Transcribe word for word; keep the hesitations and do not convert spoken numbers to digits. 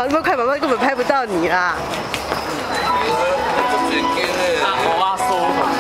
跑那么快，妈妈根本拍不到你啦。 我阿叔。